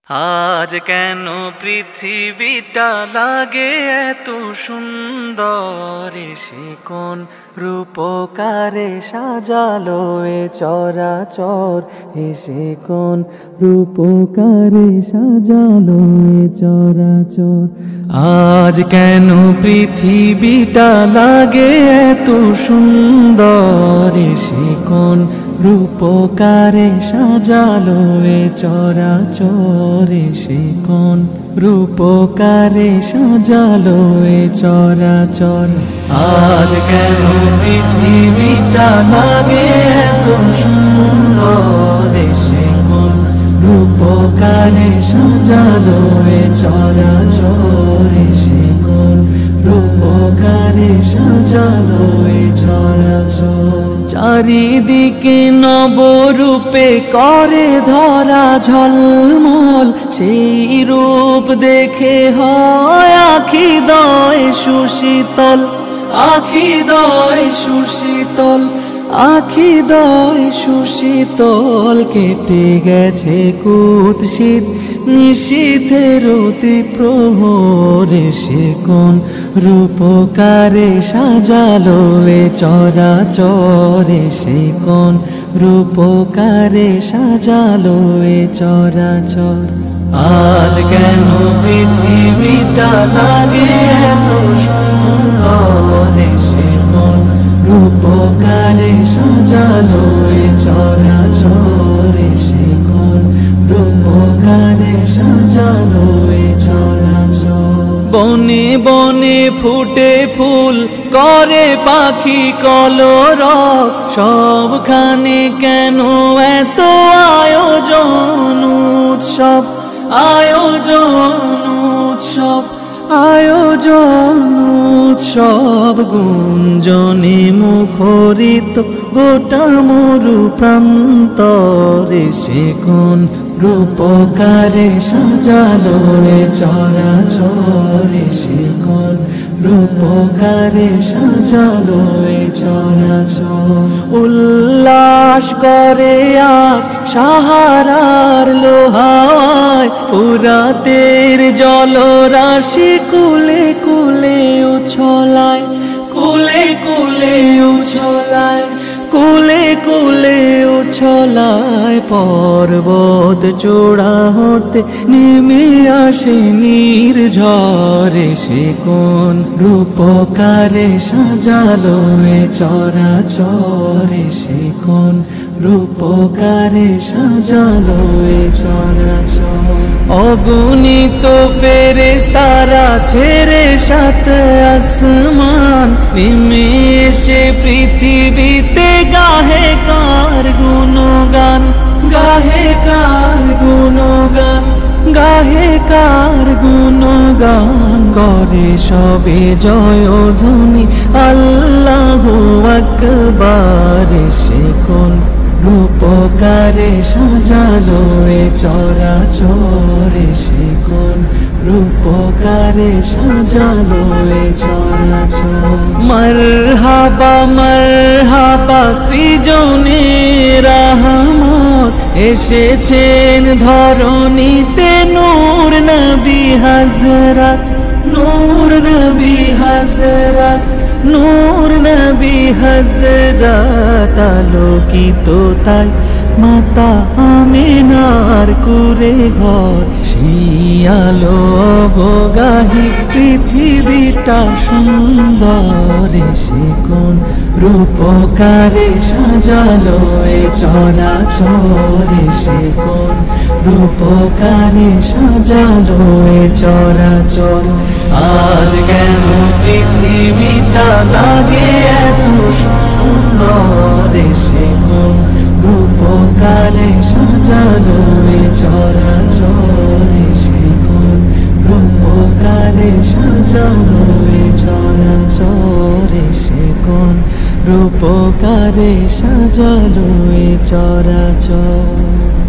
আজ কেন পৃথিবীটা লাগে এত সুন্দর, সে কোন রূপকারে সাজালো এ চরাচর, এসে কোন রূপকারে সাজালো এ চরাচর। আজ কেন পৃথিবীটা লাগে এত সুন্দর, সে কোন রূপকারে সাজালো এ চরাচর, সে কোন রূপকারে সাজালো এ চরাচর। আজ কেন পৃথিবীটা লাগে এত সুন্দর, সে কোন রূপকারে সাজালো এ চরাচর, সে কোন রূপকারে সাজালো এ চরাচর। চারিদিকে নবরূপে করে ধরা ঝলমল, সেই রূপ দেখে হয় আখি দয় সুশীতল, আখি দয় সুশীতল, আখি দয় সুশীতল। কেটে গেছে কুৎসিত নিশীথের অতি প্রহরে, সে কোন রূপকারে সাজালো এ চরাচর, সে কোন রূপকারে সাজালো এ চরাচর। আজ কেন পৃথিবীটা লাগে এত সুন্দর, সে কোন রূপকারে সাজালো এ চরাচর, সে কোন রূপকারে সাজালো এ চরাচর। বনে বনে ফুটে ফুল করে পাখি কলরব, সবখানে কেন এত আয়োজন উৎসব, আয়োজন উৎসব, আয়োজন উৎসব। গুঞ্জনে মুখরিত গোটা মরু প্রান্তরে, সে কোন রূপকারে সাজালো এ চরাচর, সে কোন রূপকারে সাজালো এ চরাচর। উল্লাস করে আজ সাহারার লোহায়, ফুরাতের জলরাশি কুলে কুলে উছলায়, কুলে কুলে উছলায়, কুলে কুলে উছলায়। পর্বত চূড়া হতে নেমে আসে নির্ঝরে, সে কোন রূপকারে সাজালো এ চরাচর, সে কোন রূপকারে সাজালো এ চরাচর। অগণিত ফেরেশতারা ছেড়ে সাত আসমান, নেমে এসে পৃথিবীতে গাহে কার গুণগান, গাহে কার গুণগান, গাহে কার গুণগান। করে সবে জয়ধ্বনি আল্লাহু আকবার, সে কোন রূপকারে সাজালো এ চরাচর, সে কোন রূপকারে সাজালো এ চরাচর। মারহাবা মারহাবা সৃজনে রহমত, এসেছেন ধরণীতে নূর নবী হযরত, নূর নবী হযরত, নূর নবী হযরত। আলোকিত তাই মাতা আমিনার কুরে ঘর, সেই আলো অবগাহী পৃথিবীটা সুন্দর, সে কোন রূপকারে সাজালো এ চরাচর, সে কোন রূপকারে সাজালো এ চরাচর। আজ কেন পৃথিবীটা লাগে এত সুন্দর, সে কোন রূপকারে সাজালো এ চরাচর, সে কোন রূপকারে সাজালো এ চরাচর, সে কোন রূপকারে সাজালো এ চরাচর।